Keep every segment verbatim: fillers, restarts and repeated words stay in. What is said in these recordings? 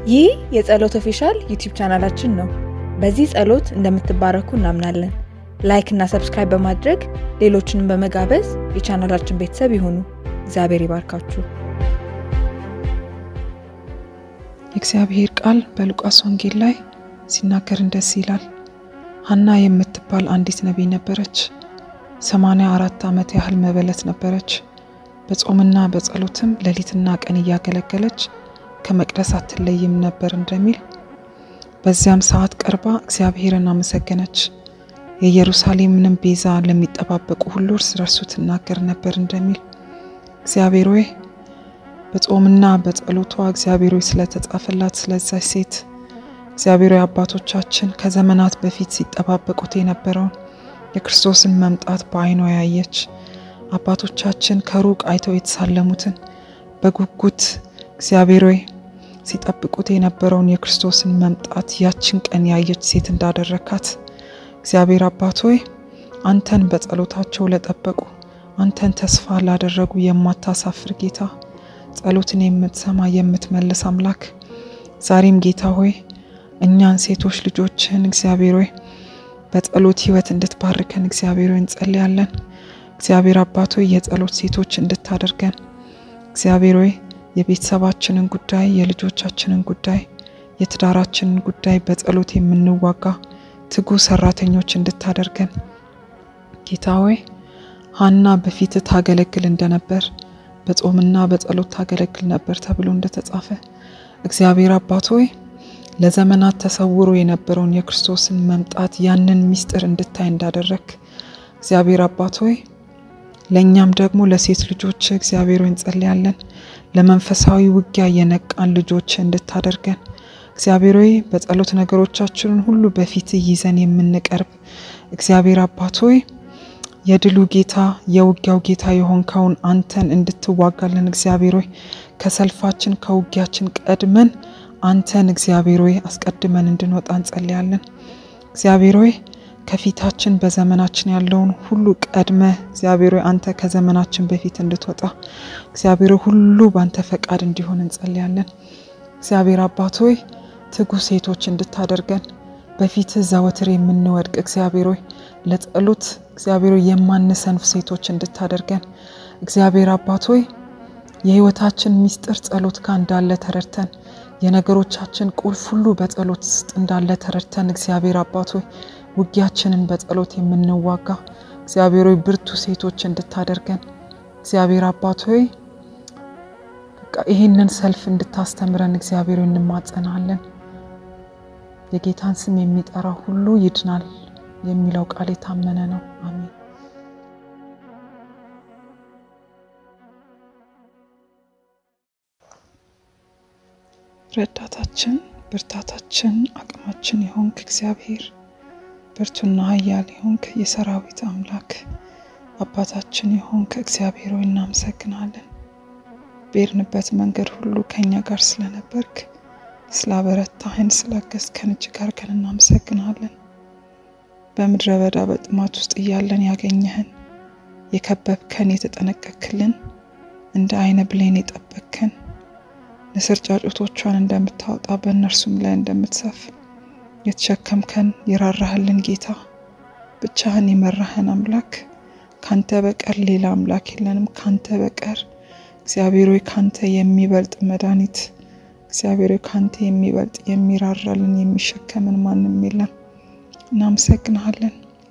ይህ የጸሎት ኦፊሻል ዩቲዩብ ቻናላችን ነው። በዚህ ጸሎት እንደምትባረኩ እናምናለን። ላይክ እና ሰብስክራይብ በማድረግ ሌሎችንም በመጋበዝ የቻናላችን ቤተሰብ ይሁኑ። እግዚአብሔር ይባርካችሁ። የእግዚአብሔር ቃል በሉቃስ ወንጌል ላይ ሲናገር እንደዚህ ይላል። ሐና የምትባል አንዲት ነቢይ ነበረች። ሰማንያ አራት ዓመት ያህል መበለት ነበረች። በጾምና በጸሎትም ሌሊትና ቀን ያገለገለች ከመቅደስ አትለይም ነበር እንደሚል በዚያም ሰዓት ቀርባ እግዚአብሔርን አመሰገነች። የኢየሩሳሌምንም ቤዛ ለሚጠባበቁ ሁሉ እርሱ ትናገር ነበር እንደሚል እግዚአብሔር ሆይ በጾምና በጸሎቷ እግዚአብሔር ሆይ ስለተጻፈላት ስለዛች ሴት እግዚአብሔር ሆይ አባቶቻችን ከዘመናት በፊት ሲጠባበቁት የነበረው የክርስቶስን መምጣት በዓይኗ ያየች አባቶቻችን ከሩቅ አይተው የተሳለሙትን በጉጉት እግዚአብሔር ሆይ ሲጠብቁት የነበረውን የክርስቶስን መምጣት ያችን ቀን ያየች ሴት እንዳደረካት እግዚአብሔር አባት ሆይ አንተን በጸሎታቸው ለጠበቁ አንተን ተስፋ ላደረጉ የማታሳፍር ጌታ ጸሎትን የምትሰማ የምትመልስ አምላክ ዛሬም ጌታ ሆይ እኛን ሴቶች ልጆችን እግዚአብሔር ሆይ በጸሎት ህይወት እንድትባርከን እግዚአብሔር ሆይ እንጸልያለን። እግዚአብሔር አባት ሆይ የጸሎት ሴቶች እንድታደርገን እግዚአብሔር ሆይ የቤተሰባችንን ጉዳይ የልጆቻችንን ጉዳይ የትዳራችንን ጉዳይ በጸሎት የምንዋጋ ትጉ ሰራተኞች እንድታደርገን ጌታ ሆይ ሐና በፊት ታገለግል እንደነበር በጾምና በጸሎት ታገለግል ነበር ተብሎ እንደተጻፈ እግዚአብሔር አባት ሆይ ለዘመናት ተሰውሮ የነበረውን የክርስቶስን መምጣት ያንን ሚስጥር እንድታይ እንዳደረክ እግዚአብሔር አባት ሆይ ለኛም ደግሞ ለሴት ልጆች እግዚአብሔር ሆይ እንጸልያለን። ለመንፈሳዊ ውጊያ የነቃን ልጆች እንድታደርገን እግዚአብሔር ሆይ በጸሎት ነገሮቻችንን ሁሉ በፊት ይዘን የምንቀርብ እግዚአብሔር አባት ሆይ የድሉ ጌታ የውጊያው ጌታ የሆንከውን አንተን እንድትዋጋለን እግዚአብሔር ሆይ ከሰልፋችን ከውጊያችን ቀድመን አንተን እግዚአብሔር ሆይ አስቀድመን እንድንወጣ እንጸልያለን። እግዚአብሔር ሆይ ከፊታችን በዘመናችን ያለውን ሁሉ ቀድመ እግዚአብሔር ሆይ አንተ ከዘመናችን በፊት እንድትወጣ እግዚአብሔር ሁሉ ባንተ ፈቃድ እንዲሆን እንጸልያለን። እግዚአብሔር አባት ሆይ ትጉ ሴቶች እንድታደርገን በፊት ዘወትር የምንወድቅ እግዚአብሔር ሆይ ለጸሎት እግዚአብሔር ሆይ የማንሰንፍ ሴቶች እንድታደርገን እግዚአብሔር አባት ሆይ የህይወታችን ሚስጥር ጸሎት ጋር እንዳለ ተረድተን የነገሮቻችን ቁልፍ ሁሉ በጸሎት ውስጥ እንዳለ ተረድተን እግዚአብሔር አባት ሆይ ውጊያችንን በጸሎት የምንዋጋ እግዚአብሔር ሆይ ብርቱ ሴቶች እንድታደርገን እግዚአብሔር አባት ሆይ ይሄንን ሰልፍ እንድታስተምረን እግዚአብሔር ሆይ እንማጸናለን። የጌታን ስም የሚጠራ ሁሉ ይድናል የሚለው ቃል የታመነ ነው። አሜን። ረዳታችን ብርታታችን አቅማችን ይሁንክ እግዚአብሔር ብርቱና ኃያል ይሁንክ የሰራዊት አምላክ አባታችን ይሁንክ እግዚአብሔር ሆይ እናመሰግናለን። በርንበት መንገድ ሁሉ ከኛ ጋር ስለነበርክ ስላበረታህን ስላገዝከን እጅግ አድርገን እናመሰግናለን። በምድረ በዳ በጥማት ውስጥ እያለን ያገኘህን የከበብከን የተጠነቀቅክልን እንደ አይነ ብሌን የጠበቅከን ንስር ጫጩቶቿን እንደምታወጣ በእነርሱም ላይ እንደምትሰፍ የተሸከምከን የራራህልን ጌታ ብቻህን የመራህን አምላክ ካንተ በቀር ሌላ አምላክ የለንም። ካንተ በቀር እግዚአብሔር ሆይ ካንተ የሚበልጥ መድኃኒት እግዚአብሔር ሆይ ካንተ የሚበልጥ የሚራራልን የሚሸከመን ማንም የለም። እናመሰግናለን።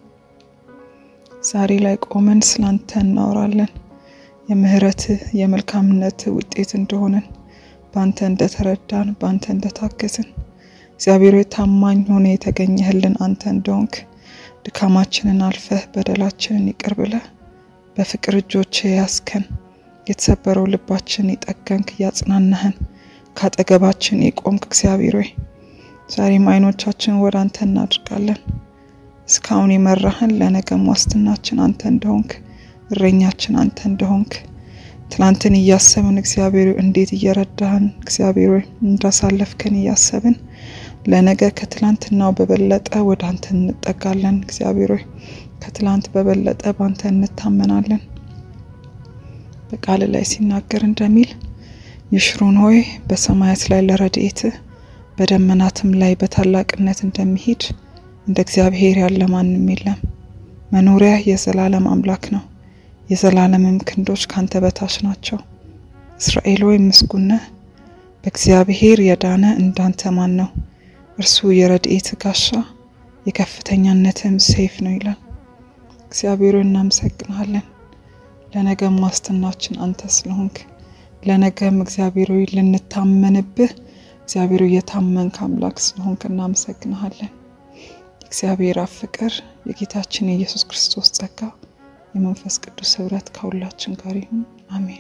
ዛሬ ላይ ቆመን ስላንተ እናወራለን። የምህረት የመልካምነት ውጤት እንደሆነን ባንተ እንደተረዳን ባንተ እንደታገዝን እግዚአብሔር ሆይ ታማኝ ሆነ የተገኘህልን አንተ እንደሆንክ ድካማችንን አልፈህ በደላችንን ይቅር ብለህ በፍቅር እጆች ያስከን የተሰበረው ልባችን ይጠገንክ ያጽናናህን ካጠገባችን የቆምክ እግዚአብሔር ሆይ ዛሬም አይኖቻችን ወደ አንተ እናድርጋለን። እስካሁን የመራህን ለነገም ዋስትናችን አንተ እንደሆንክ እረኛችን አንተ እንደሆንክ ትላንትን እያሰብን እግዚአብሔር ሆይ እንዴት እየረዳህን እግዚአብሔር ሆይ እንዳሳለፍከን እያሰብን ለነገ ከትላንትናው በበለጠ ወደ አንተ እንጠጋለን። እግዚአብሔር ሆይ ከትላንት በበለጠ ባንተ እንታመናለን። በቃል ላይ ሲናገር እንደሚል ይሽሩን ሆይ በሰማያት ላይ ለረድኤት በደመናትም ላይ በታላቅነት እንደሚሄድ እንደ እግዚአብሔር ያለ ማንም የለም። መኖሪያ የዘላለም አምላክ ነው። የዘላለምም ክንዶች ካንተ በታች ናቸው። እስራኤል ሆይ ምስጉን ነህ። በእግዚአብሔር የዳነ እንዳንተ ማን ነው? እርሱ የረድኤት ጋሻ የከፍተኛነትም ሰይፍ ነው ይላል። እግዚአብሔር እናመሰግናለን። ለነገም ዋስትናችን አንተ ስለሆንክ፣ ለነገም እግዚአብሔር ሆይ ልንታመንብህ እግዚአብሔር የታመንክ አምላክ ስለሆንክ እናመሰግናለን። እግዚአብሔር ፍቅር፣ የጌታችን የኢየሱስ ክርስቶስ ጸጋ፣ የመንፈስ ቅዱስ ኅብረት ከሁላችን ጋር ይሁን። አሜን።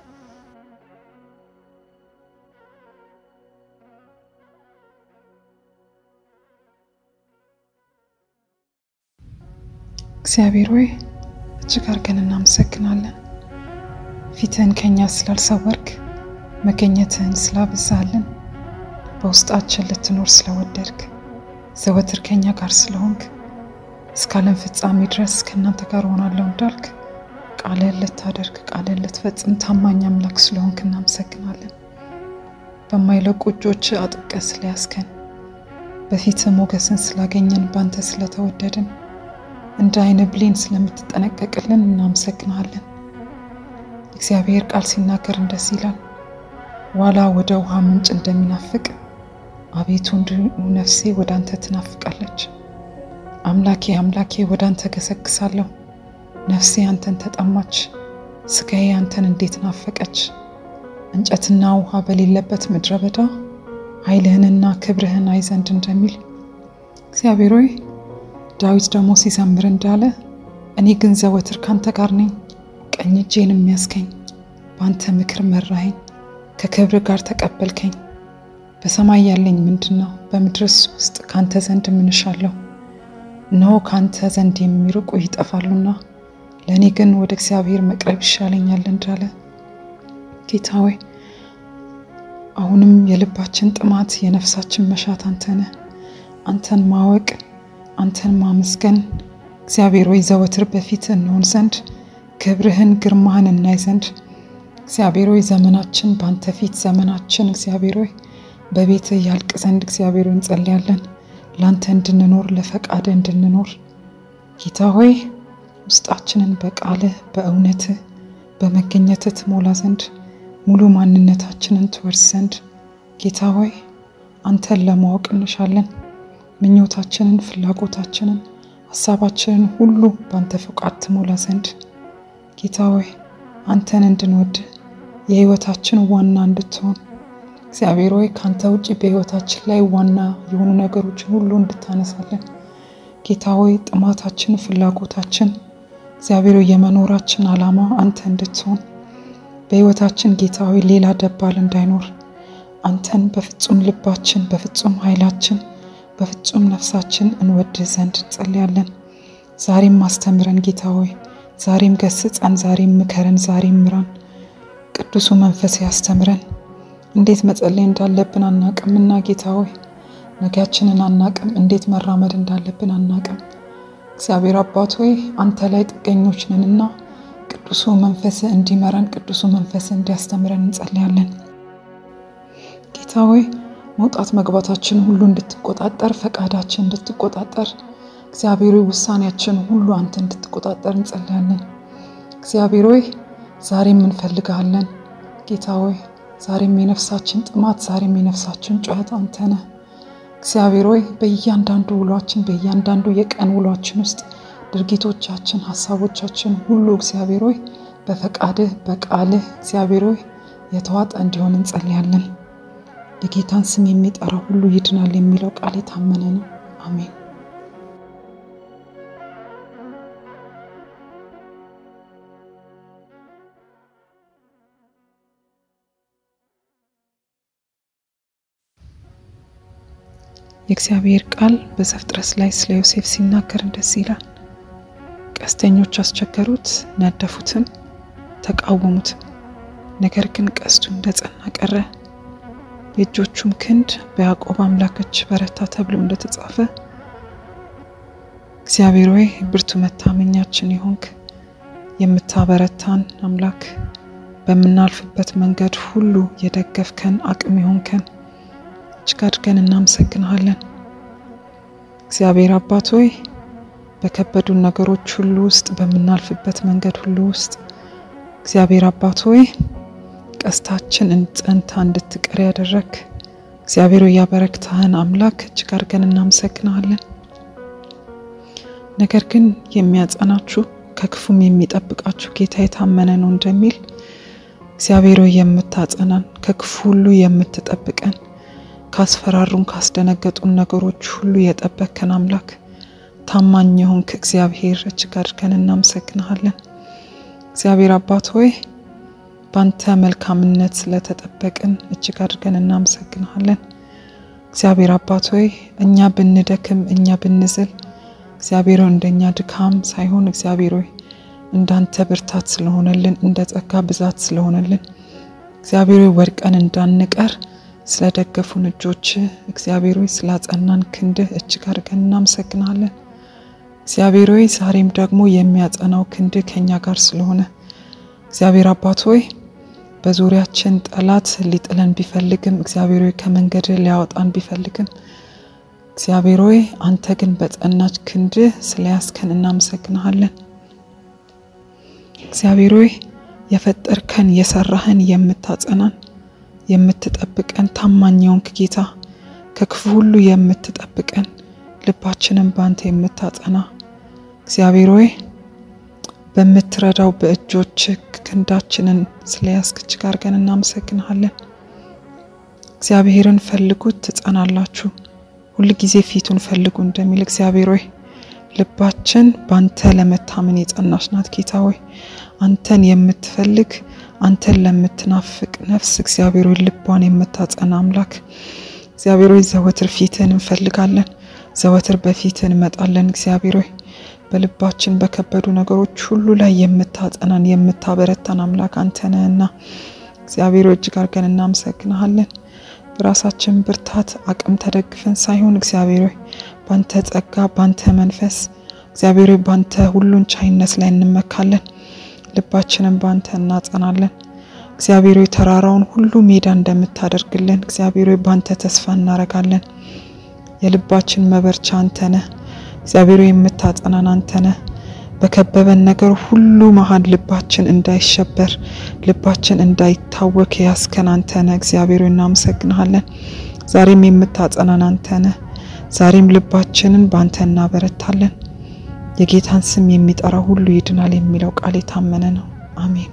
እግዚአብሔር ሆይ እጅግ አድርገን እናመሰግናለን። ፊትህን ከኛ ስላልሰወርክ፣ መገኘትህን ስላበዛልን፣ በውስጣችን ልትኖር ስለወደድክ፣ ዘወትር ከኛ ጋር ስለሆንክ፣ እስከ ዓለም ፍጻሜ ድረስ ከእናንተ ጋር ሆናለሁ እንዳልክ ቃልህን ልታደርግ ቃልህን ልትፈጽም ታማኝ አምላክ ስለሆንክ እናመሰግናለን። በማይለቁ እጆችህ አጥብቀህ ስለያዝከን፣ በፊትህ ሞገስን ስላገኘን፣ ባንተ ስለተወደድን፣ እንደ ዓይን ብሌን ስለምትጠነቀቅልን እናመሰግናለን። እግዚአብሔር ቃል ሲናገር እንደዚህ ይላል፣ ዋላ ወደ ውሃ ምንጭ እንደሚናፍቅ አቤቱ እንዲሁ ነፍሴ ወደ አንተ ትናፍቃለች። አምላኬ አምላኬ ወደ አንተ ገሰግሳለሁ። ነፍሴ አንተን ተጠማች፣ ስጋዬ አንተን እንዴት ናፈቀች። እንጨትና ውሃ በሌለበት ምድረ በዳ ኃይልህንና ክብርህን አይ ዘንድ እንደሚል እግዚአብሔር ሆይ ዳዊት ደግሞ ሲዘምር እንዳለ እኔ ግን ዘወትር ካንተ ጋር ነኝ፣ ቀኝ እጄን የሚያስከኝ ባንተ ምክር መራኸኝ፣ ከክብር ጋር ተቀበልከኝ። በሰማይ ያለኝ ምንድነው? በምድርስ ውስጥ ካንተ ዘንድ ምንሻለሁ? ነው ካንተ ዘንድ የሚርቁ ይጠፋሉና ለኔ ግን ወደ እግዚአብሔር መቅረብ ይሻለኛል እንዳለ ጌታ ሆይ አሁንም የልባችን ጥማት የነፍሳችን መሻት አንተ ነህ። አንተን ማወቅ አንተን ማመስገን እግዚአብሔር ሆይ ዘወትር በፊት እንሆን ዘንድ ክብርህን ግርማህን እናይ ዘንድ እግዚአብሔር ሆይ ዘመናችን ባንተ ፊት ዘመናችን እግዚአብሔር ሆይ በቤት ያልቅ ዘንድ እግዚአብሔር ሆይ እንጸልያለን። ላንተ እንድንኖር ለፈቃድ እንድንኖር ጌታ ሆይ ውስጣችንን በቃልህ በእውነትህ በመገኘትህ ትሞላ ዘንድ ሙሉ ማንነታችንን ትወርስ ዘንድ ጌታ ሆይ አንተን ለማወቅ እንሻለን። ምኞታችንን ፍላጎታችንን ሐሳባችንን ሁሉ ባንተ ፈቃድ ትሞላ ዘንድ ጌታ ሆይ አንተን እንድንወድ የህይወታችን ዋና እንድትሆን እግዚአብሔር ሆይ ካንተ ውጪ በህይወታችን ላይ ዋና የሆኑ ነገሮችን ሁሉ እንድታነሳለን ጌታ ሆይ ጥማታችን ፍላጎታችን እግዚአብሔር ሆይ የመኖራችን ዓላማ አንተ እንድትሆን በህይወታችን ጌታ ሆይ ሌላ ደባል እንዳይኖር አንተን በፍጹም ልባችን በፍጹም ኃይላችን በፍጹም ነፍሳችን እንወድ ዘንድ ጸልያለን። ዛሬም ማስተምረን ጌታ ሆይ ዛሬም ገስጸን ዛሬም ምከረን ዛሬም ምራን። ቅዱሱ መንፈስ ያስተምረን። እንዴት መጸለይ እንዳለብን አናቅምና ጌታ ሆይ ነገያችንን አናቅም፣ እንዴት መራመድ እንዳለብን አናቅም። እግዚአብሔር አባት ሆይ አንተ ላይ ጥገኞች ነንና ቅዱሱ መንፈስ እንዲመራን ቅዱሱ መንፈስ እንዲያስተምረን እንጸልያለን። ጌታ ሆይ መውጣት መግባታችን ሁሉ እንድትቆጣጠር ፈቃዳችን እንድትቆጣጠር እግዚአብሔር ሆይ ውሳኔያችን ሁሉ አንተ እንድትቆጣጠር እንጸልያለን። እግዚአብሔር ሆይ ዛሬም እንፈልጋለን ጌታ ሆይ ዛሬም የነፍሳችን ጥማት ዛሬም የነፍሳችን ጩኸት አንተ ነህ። እግዚአብሔር ሆይ በእያንዳንዱ ውሏችን በእያንዳንዱ የቀን ውሏችን ውስጥ ድርጊቶቻችን ሐሳቦቻችን ሁሉ እግዚአብሔር ሆይ በፈቃድህ በቃልህ እግዚአብሔር ሆይ የተዋጠ እንዲሆን እንጸልያለን። የጌታን ስም የሚጠራ ሁሉ ይድናል የሚለው ቃል የታመነ ነው። አሜን። የእግዚአብሔር ቃል በዘፍጥረት ላይ ስለ ዮሴፍ ሲናገር እንደዚህ ይላል፣ ቀስተኞች አስቸገሩት፣ ነደፉትም፣ ተቃወሙትም፣ ነገር ግን ቀስቱ እንደጸና ቀረ፣ የእጆቹም ክንድ በያዕቆብ አምላክ እጅ በረታ ተብሎ እንደተጻፈ እግዚአብሔር ሆይ ብርቱ መታመኛችን ይሆንክ፣ የምታበረታን አምላክ፣ በመናልፍበት መንገድ ሁሉ የደገፍከን አቅም ይሆንከን፣ እጅግ አድርገን እናመሰግናለን። እግዚአብሔር አባት ሆይ በከበዱን ነገሮች ሁሉ ውስጥ በመናልፍበት መንገድ ሁሉ ውስጥ እግዚአብሔር አባት ሆይ ቀስታችን እንጸንታ እንድትቀር ያደረክ እግዚአብሔር ሆይ ያበረክታህን አምላክ እጅግ አድርገን እናመሰግናለን። ነገር ግን የሚያጸናችሁ ከክፉም የሚጠብቃችሁ ጌታ የታመነ ነው እንደሚል እግዚአብሔር ሆይ የምታጸናን ከክፉ ሁሉ የምትጠብቀን ካስፈራሩን ካስደነገጡን ነገሮች ሁሉ የጠበከን አምላክ ታማኝ ሆንክ እግዚአብሔር እጅግ አድርገን እናመሰግናለን። እግዚአብሔር አባት ሆይ ባንተ መልካምነት ስለተጠበቅን እጅግ አድርገን እናመሰግናለን። እግዚአብሔር አባት ሆይ እኛ ብንደክም እኛ ብንዝል እግዚአብሔር እንደኛ ድካም ሳይሆን እግዚአብሔር ሆይ እንዳንተ ብርታት ስለሆነልን እንደ ጸጋ ብዛት ስለሆነልን እግዚአብሔር ሆይ ወድቀን እንዳንቀር ስለደገፉን እጆች እግዚአብሔር ሆይ ስላጸናን ክንድህ እጅግ አድርገን እናመሰግናለን። እግዚአብሔር ሆይ ዛሬም ደግሞ የሚያጸናው ክንድህ ከኛ ጋር ስለሆነ እግዚአብሔር አባት ሆይ በዙሪያችን ጠላት ሊጥለን ቢፈልግም እግዚአብሔር ሆይ ከመንገድ ሊያወጣን ቢፈልግም እግዚአብሔር ሆይ አንተ ግን በጸናች ክንድህ ስለያስከን እናመሰግናለን። እግዚአብሔር ሆይ የፈጠርከን የሰራህን የምታጸናን የምትጠብቀን ታማኝ ሆንክ ጌታ ከክፉ ሁሉ የምትጠብቀን ልባችንን ባንተ የምታጸና እግዚአብሔር ሆይ በመትረዳው በእጆች ክንዳችንን ስለያስክ እጅግ አድርገን እናመሰግናለን። እግዚአብሔርን ፈልጉት ትጸናላችሁ ሁሉ ጊዜ ፊቱን ፈልጉ እንደሚል እግዚአብሔር ሆይ ልባችን ባንተ ለመታመን የጸናች ናት ጌታ ሆይ አንተን የምትፈልግ አንተን ለምትናፍቅ ነፍስ እግዚአብሔር ሆይ ልቧን የምታጸና አምላክ እግዚአብሔር ሆይ ዘወትር ፊትህን እንፈልጋለን ዘወትር በፊትህ እንመጣለን እግዚአብሔር ሆይ በልባችን በከበዱ ነገሮች ሁሉ ላይ የምታጸናን የምታበረታን አምላክ አንተ ነህና እግዚአብሔር ሆይ እጅግ አድርገን እናመሰግናለን። በራሳችን ብርታት አቅም ተደግፈን ሳይሆን እግዚአብሔር ሆይ ባንተ ጸጋ ባንተ መንፈስ እግዚአብሔር ሆይ ባንተ ሁሉን ቻይነት ላይ እንመካለን ልባችንን ባንተ እናጸናለን። እግዚአብሔር ሆይ ተራራውን ሁሉ ሜዳ እንደምታደርግልን እግዚአብሔር ሆይ ባንተ ተስፋ እናረጋለን። የልባችን መበርቻ አንተ ነህ እግዚአብሔር ሆይ የምታጸናን አንተ ነህ። በከበበን ነገር ሁሉ መሃል ልባችን እንዳይሸበር ልባችን እንዳይታወክ ያስከን አንተ ነህ እግዚአብሔር ሆይ እናመሰግናለን። ዛሬም የምታጸናን አንተ ነህ ዛሬም ልባችንን ባንተ እናበረታለን። የጌታን ስም የሚጠራ ሁሉ ይድናል የሚለው ቃል የታመነ ነው። አሜን።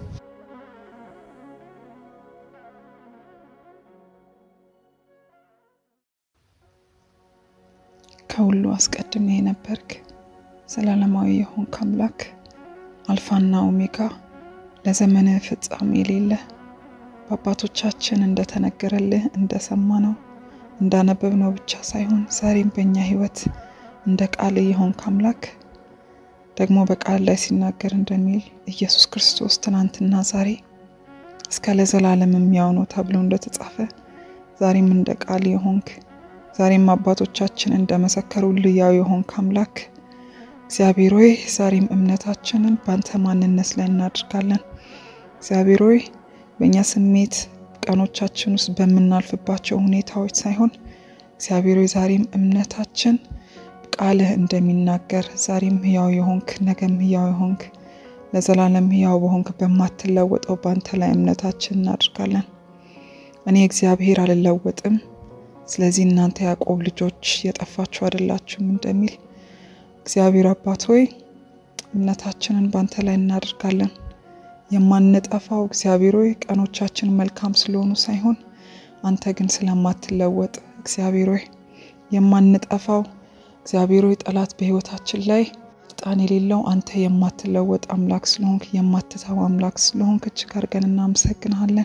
ከሁሉ አስቀድሜ የነበርክ ዘላለማዊ የሆንክ አምላክ አልፋና ኦሜጋ ለዘመነ ፍጻሜ የሌለ በአባቶቻችን እንደተነገረልህ እንደሰማነው እንዳነበብነው ብቻ ሳይሆን ዛሬም በእኛ ህይወት እንደ ቃል የሆንክ አምላክ ደግሞ በቃል ላይ ሲናገር እንደሚል ኢየሱስ ክርስቶስ ትናንትና ዛሬ እስከ ለዘላለም የሚያው ነው ተብሎ እንደተጻፈ ዛሬም እንደ ቃል የሆንክ ዛሬም አባቶቻችን እንደመሰከሩልህ ያው የሆንክ አምላክ እግዚአብሔር ሆይ ዛሬም እምነታችንን ባንተ ማንነት ላይ እናድርጋለን። እግዚአብሔር ሆይ በእኛ ስሜት ቀኖቻችን ውስጥ በመናልፍባቸው ሁኔታዎች ሳይሆን እግዚአብሔር ሆይ ዛሬም እምነታችን ቃልህ እንደሚናገር ዛሬም ያው የሆንክ ነገም ያው የሆንክ ለዘላለም ያው በሆንክ በማትለወጠው ባንተ ላይ እምነታችንን እናድርጋለን። እኔ እግዚአብሔር አልለወጥም ስለዚህ እናንተ ያዕቆብ ልጆች የጠፋችሁ አይደላችሁም እንደሚል እግዚአብሔር አባት ሆይ እምነታችንን ባንተ ላይ እናድርጋለን። የማንጠፋው እግዚአብሔር ሆይ ቀኖቻችን መልካም ስለሆኑ ሳይሆን አንተ ግን ስለማትለወጥ እግዚአብሔር ሆይ የማንጠፋው እግዚአብሔር ሆይ ጠላት በህይወታችን ላይ ጣን የሌለው አንተ የማትለወጥ አምላክ ስለሆንክ የማትተው አምላክ ስለሆንክ እጅግ አድርገን እናመሰግናለን።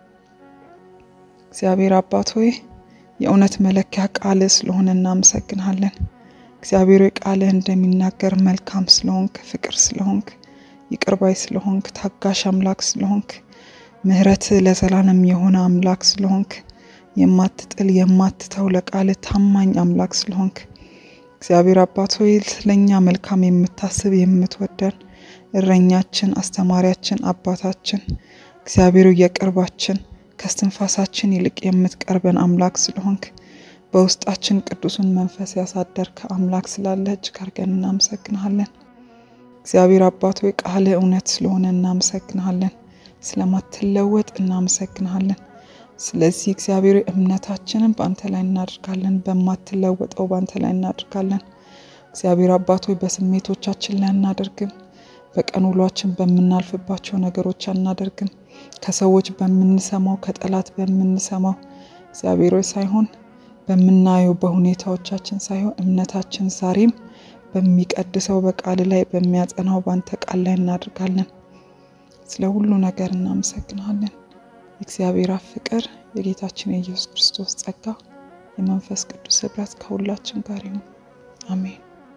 እግዚአብሔር አባት ሆይ የእውነት መለኪያ ቃል ስለሆነ እናመሰግናለን። እግዚአብሔር ሆይ ቃልህ እንደሚናገር መልካም ስለሆንክ ፍቅር ስለሆንክ ይቅርባይ ስለሆንክ ታጋሽ አምላክ ስለሆንክ ምህረት ለዘላለም የሆነ አምላክ ስለሆንክ የማትጥል የማትተው ለቃል ታማኝ አምላክ ስለሆንክ እግዚአብሔር አባት ሆይ ለኛ መልካም የምታስብ የምትወደን እረኛችን አስተማሪያችን አባታችን እግዚአብሔር የቅርባችን ከስትንፋሳችን ይልቅ የምትቀርበን አምላክ ስለሆንክ በውስጣችን ቅዱሱን መንፈስ ያሳደርክ አምላክ ስላለ እጅግ አድርገን እናመሰግንሃለን። እግዚአብሔር አባት ሆይ ቃል እውነት ስለሆነ እናመሰግንሃለን። ስለማትለወጥ እናመሰግንሃለን። ስለዚህ እግዚአብሔር እምነታችንን በአንተ ላይ እናድርጋለን፣ በማትለወጠው በአንተ ላይ እናድርጋለን። እግዚአብሔር አባት ሆይ በስሜቶቻችን ላይ እናድርግም፣ በቀን ውሏችን በመናልፍባቸው ነገሮች እናድርግም፣ ከሰዎች በመንሰማው ከጠላት በመንሰማው እግዚአብሔር ሆይ ሳይሆን በመናየው በሁኔታዎቻችን ሳይሆን እምነታችን ዛሬም በሚቀድሰው በቃል ላይ በሚያጸናው ባንተ ቃል ላይ እናድርጋለን። ስለ ሁሉ ነገር እናመሰግናለን። እግዚአብሔር ፍቅር የጌታችን የኢየሱስ ክርስቶስ ጸጋ የመንፈስ ቅዱስ ኅብረት ከሁላችን ጋር ይሁን። አሜን።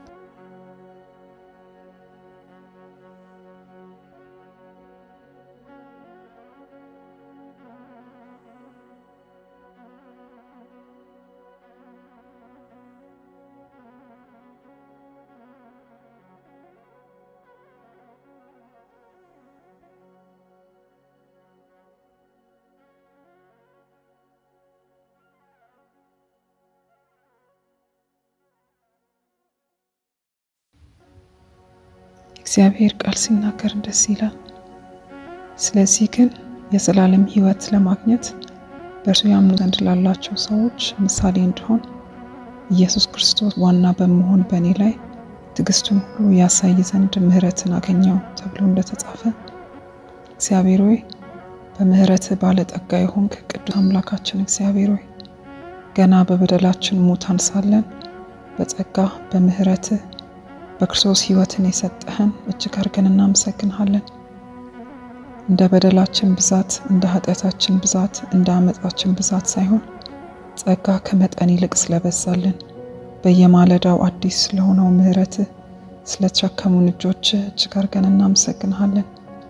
እግዚአብሔር ቃል ሲናገር እንደዚህ ይላል፣ ስለዚህ ግን የዘላለም ሕይወት ለማግኘት በእርሱ ያምኑ ዘንድ ላላቸው ሰዎች ምሳሌ እንዲሆን ኢየሱስ ክርስቶስ ዋና በመሆን በእኔ ላይ ትዕግስቱን ሁሉ ያሳይ ዘንድ ምሕረትን አገኘው ተብሎ እንደተጻፈ እግዚአብሔር ሆይ በምህረት ባለጠጋ የሆንክ ቅዱስ አምላካችን እግዚአብሔር ሆይ ገና በበደላችን ሙታን ሳለን በጸጋ በምህረት በክርስቶስ ሕይወትን የሰጠህን እጅግ አድርገን እናመሰግንሃለን። እንደ በደላችን ብዛት እንደ ኃጢአታችን ብዛት እንደ አመጻችን ብዛት ሳይሆን ጸጋ ከመጠን ይልቅ ስለበዛልን በየማለዳው አዲስ ስለሆነው ምህረት ስለተሸከሙን እጆች እጅግ አድርገን እናመሰግንሃለን።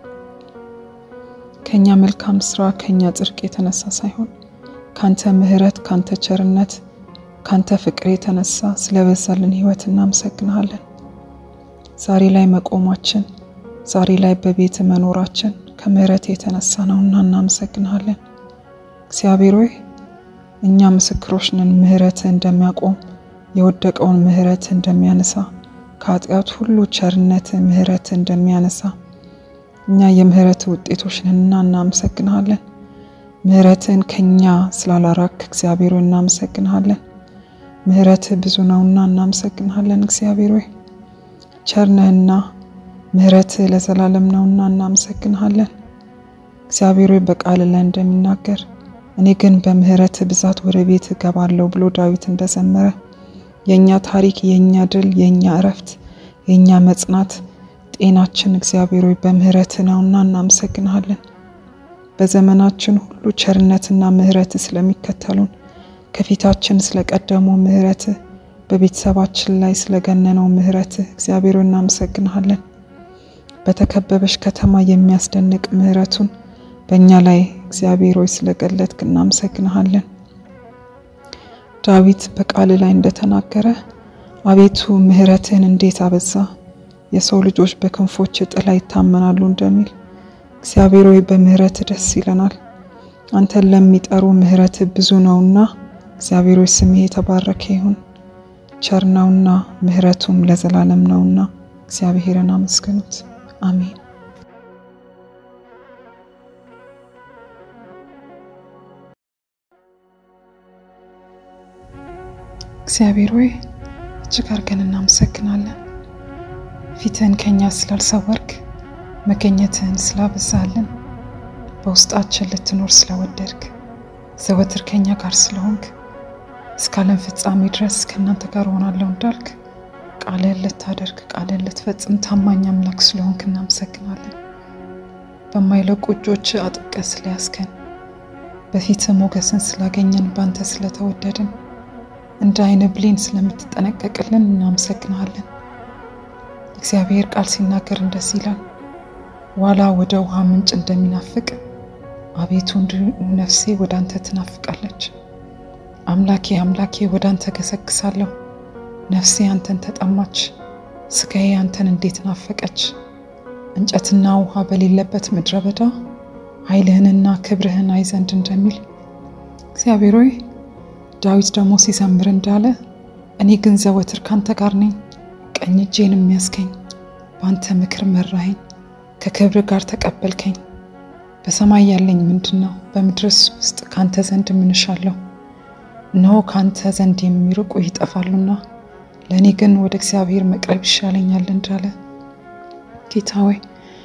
ከኛ መልካም ስራ ከኛ ጽድቅ የተነሳ ሳይሆን ካንተ ምህረት ካንተ ቸርነት ካንተ ፍቅር የተነሳ ስለበዛልን ሕይወት እናመሰግንሃለን። ዛሬ ላይ መቆማችን ዛሬ ላይ በቤት መኖራችን ከምህረት የተነሳ ነውና እናመሰግንሃለን። እግዚአብሔር ሆይ እኛ ምስክሮች ነን። ምህረት እንደሚያቆም የወደቀውን ምህረት እንደሚያነሳ ከኃጢአት ሁሉ ቸርነት ምህረት እንደሚያነሳ እኛ የምህረት ውጤቶች ነንና እናመሰግንሃለን። ምህረትን ከኛ ስላላራክ እግዚአብሔር ሆይ እናመሰግንሃለን። ምህረት ብዙ ነውና እናመሰግንሃለን። እግዚአብሔር ሆይ ቸርነህና ምህረት ለዘላለም ነውና እናመሰግንሃለን። እግዚአብሔር ሆይ በቃል ላይ እንደሚናገር እኔ ግን በምህረት ብዛት ወደ ቤት እገባለሁ ብሎ ዳዊት እንደዘመረ የኛ ታሪክ የኛ ድል የኛ እረፍት የኛ መጽናት ጤናችን እግዚአብሔር ሆይ በምህረት ነውና እናመሰግንሃለን። በዘመናችን ሁሉ ቸርነትና ምህረት ስለሚከተሉን ከፊታችን ስለቀደመው ምህረት በቤተሰባችን ላይ ስለገነነው ምህረት እግዚአብሔር ሆይ እናመሰግንሃለን። በተከበበሽ ከተማ የሚያስደንቅ ምህረቱን በእኛ ላይ እግዚአብሔር ሆይ ስለገለጥክ እናመሰግንሃለን። ዳዊት በቃል ላይ እንደተናገረ አቤቱ ምህረትህን እንዴት አበዛ የሰው ልጆች በክንፎች ጥላ ይታመናሉ እንደሚል እግዚአብሔር ሆይ በምህረት ደስ ይለናል። አንተን ለሚጠሩ ምህረት ብዙ ነውና እግዚአብሔር ሆይ ስምህ የተባረከ ይሁን። ቸርነውና ምህረቱም ለዘላለም ነውና እግዚአብሔርን አመስግኑት። አሜን። እግዚአብሔር ሆይ እጅግ አድርገን እናመሰግናለን። ፊትህን ከኛ ስላልሰወርክ መገኘትህን ስላበዛልን በውስጣችን ልትኖር ስለወደድክ ዘወትር ከኛ ጋር ስለሆንክ እስካለም ፍጻሜ ድረስ ከናንተ ጋር ሆናለሁ እንዳልክ ቃልህን ልታደርግ ቃልህን ልትፈጽም ታማኝ አምላክ ስለሆንክ እናመሰግናለን። በማይለቁ እጆች አጥብቀህ ስለያዝከን በፊትህ ሞገስን ስላገኘን ባንተ ስለተወደድን እንደ ዓይን ብሌን ስለምትጠነቀቅልን እናመሰግናለን። እግዚአብሔር ቃል ሲናገር እንደዚህ ይላል፣ ዋላ ወደ ውሃ ምንጭ እንደሚናፍቅ አቤቱ ነፍሴ ወደ አንተ ትናፍቃለች። አምላኬ አምላኬ ወደ አንተ ገሰግሳለሁ። ነፍሴ አንተን ተጠማች፣ ስጋዬ አንተን እንዴት ናፈቀች። እንጨትና ውሃ በሌለበት ምድረ በዳ ኃይልህንና ክብርህን አይ ዘንድ እንደሚል እግዚአብሔር ሆይ ዳዊት ደግሞ ሲዘምር እንዳለ እኔ ግን ዘወትር ካንተ ጋር ነኝ ቀኝ እጄን የሚያስገኝ ባንተ ምክር መራኸኝ ከክብር ጋር ተቀበልከኝ በሰማይ ያለኝ ምንድነው በምድርስ ውስጥ ካንተ ዘንድ ምንሻለሁ ነው ካንተ ዘንድ የሚርቁ ይጠፋሉና ለኔ ግን ወደ እግዚአብሔር መቅረብ ይሻለኛል እንዳለ ጌታ ሆይ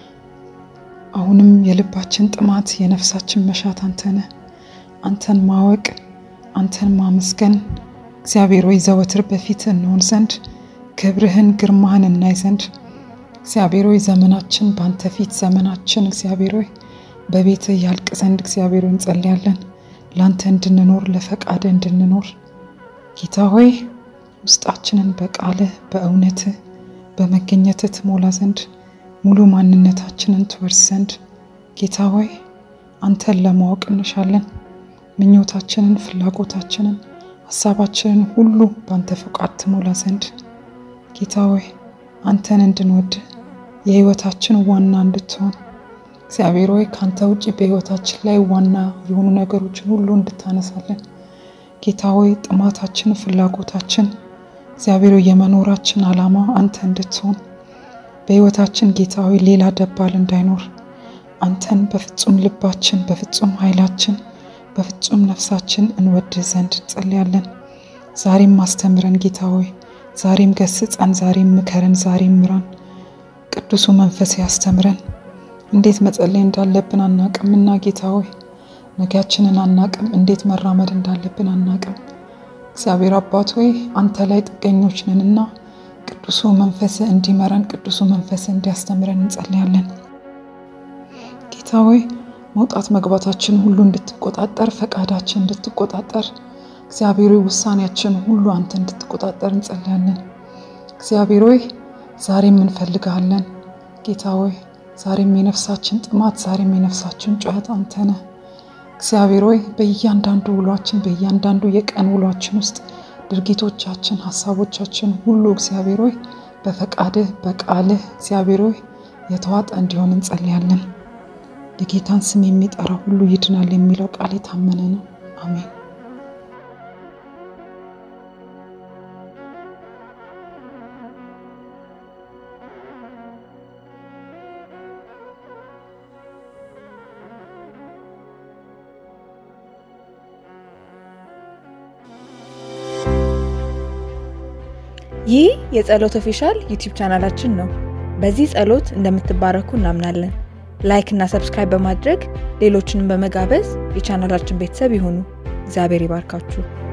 አሁንም የልባችን ጥማት የነፍሳችን መሻት አንተ ነህ አንተን ማወቅ አንተን ማመስገን እግዚአብሔር ሆይ ዘወትር በፊት እንሆን ዘንድ ክብርህን ግርማህን እናይ ዘንድ እግዚአብሔር ሆይ ዘመናችን ባንተ ፊት ዘመናችን እግዚአብሔር ሆይ በቤት ያልቅ ዘንድ እግዚአብሔር ሆይ እንጸልያለን ላንተ እንድንኖር ለፈቃድ እንድንኖር ጌታ ሆይ ውስጣችንን በቃለ በእውነት በመገኘት ትሞላ ዘንድ ሙሉ ማንነታችንን ትወርስ ዘንድ ጌታ ሆይ አንተን ለማወቅ እንሻለን ምኞታችንን ፍላጎታችንን ሐሳባችንን ሁሉ ባንተ ፈቃድ ትሞላ ዘንድ ጌታ ሆይ አንተን እንድንወድ የህይወታችን ዋና እንድትሆን እግዚአብሔር ሆይ ካንተ ውጪ በህይወታችን ላይ ዋና የሆኑ ነገሮችን ሁሉ እንድታነሳለን ጌታ ሆይ ጥማታችን ፍላጎታችን እግዚአብሔር ሆይ የመኖራችን ዓላማ አንተ እንድትሆን በህይወታችን ጌታ ሆይ ሌላ ደባል እንዳይኖር አንተን በፍጹም ልባችን በፍጹም ኃይላችን በፍጹም ነፍሳችን እንወድ ዘንድ ጸልያለን ዛሬም ማስተምረን ጌታ ሆይ ዛሬም ገስጸን ዛሬም ምከረን ዛሬም ምራን ቅዱሱ መንፈስ ያስተምረን እንዴት መጸለይ እንዳለብን አናቅምና ጌታ ሆይ ነገያችንን አናቅም እንዴት መራመድ እንዳለብን አናቅም እግዚአብሔር አባት ሆይ አንተ ላይ ጥገኞች ነንና ቅዱሱ መንፈስ እንዲመራን ቅዱሱ መንፈስ እንዲያስተምረን እንጸልያለን ጌታ ሆይ መውጣት መግባታችን ሁሉ እንድትቆጣጣር ፈቃዳችን እንድትቆጣጣር እግዚአብሔር ሆይ ውሳኔያችን ሁሉ አንተ እንድትቆጣጣር እንጸልያለን እግዚአብሔር ሆይ ዛሬም እንፈልጋለን ጌታ ሆይ ዛሬም የነፍሳችን ጥማት ዛሬም የነፍሳችን ጩኸት አንተ ነህ እግዚአብሔር ሆይ በእያንዳንዱ ውሏችን በእያንዳንዱ የቀን ውሏችን ውስጥ ድርጊቶቻችን ሐሳቦቻችን ሁሉ እግዚአብሔር ሆይ በፈቃድህ በቃልህ እግዚአብሔር ሆይ የተዋጠ እንዲሆን እንጸልያለን የጌታን ስም የሚጠራ ሁሉ ይድናል የሚለው ቃል የታመነ ነው አሜን ይህ የጸሎት ኦፊሻል ዩቲዩብ ቻናላችን ነው በዚህ ጸሎት እንደምትባረኩ እናምናለን ላይክ እና ሰብስክራይብ በማድረግ ሌሎችንም በመጋበዝ የቻናላችን ቤተሰብ ይሁኑ እግዚአብሔር ይባርካችሁ